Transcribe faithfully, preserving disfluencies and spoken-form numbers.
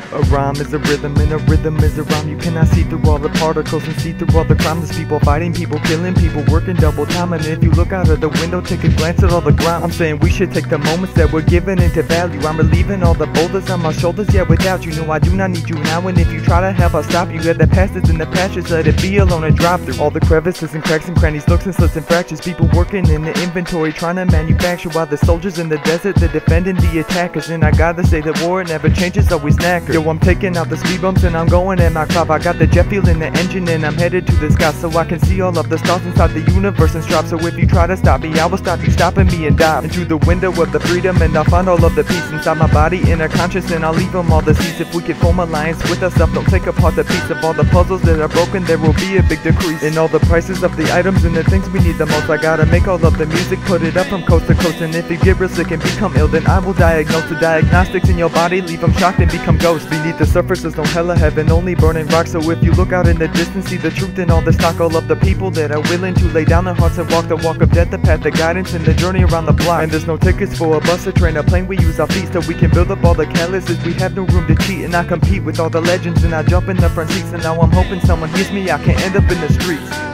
A rhyme is a rhythm and a rhythm is a rhyme. You cannot see through all the particles and see through all the crimes. There's people fighting, people killing, people working double time. And if you look out of the window, take a glance at all the ground. I'm saying we should take the moments that we're given into value. I'm relieving all the boulders on my shoulders, yeah, without you. No, I do not need you now. And if you try to help, I'll stop you. At the past is in the past, just let it be alone and drive through all the crevices and cracks and crannies, nooks and slits and fractures. People working in the inventory, trying to manufacture, while the soldiers in the desert, they're defending the attackers. And I gotta say that war, it never changes, always knackered. Yo, I'm taking out the speed bumps and I'm going at my clock. I got the jet fuel in the engine and I'm headed to the sky, so I can see all of the stars inside the universe and strive. So if you try to stop me, I will stop you stopping me and dive into the window of the freedom, and I'll find all of the peace inside my body, inner conscious, and I'll leave them all the seeds. If we can form alliance with ourselves, don't take apart the piece of all the puzzles that are broken, there will be a big decrease in all the prices of the items and the things we need the most. I gotta make all of the music, put it up from coast to coast, and if you get real sick and become ill, then I will diagnose the diagnostics in your body, leave them shocked and become ghosts. Beneath the surface there's no hell or heaven, only burning rocks. So if you look out in the distance, see the truth in all the stock, all of the people that are willing to lay down their hearts and walk the walk of death, the path of guidance, and the journey around the block. And there's no tickets for a bus, a train, a plane, we use our feet so we can build up all the catalysts. We have no room to cheat, and I compete with all the legends, and I jump in the front seats, and now I'm hoping someone hears me, I can end up in the streets.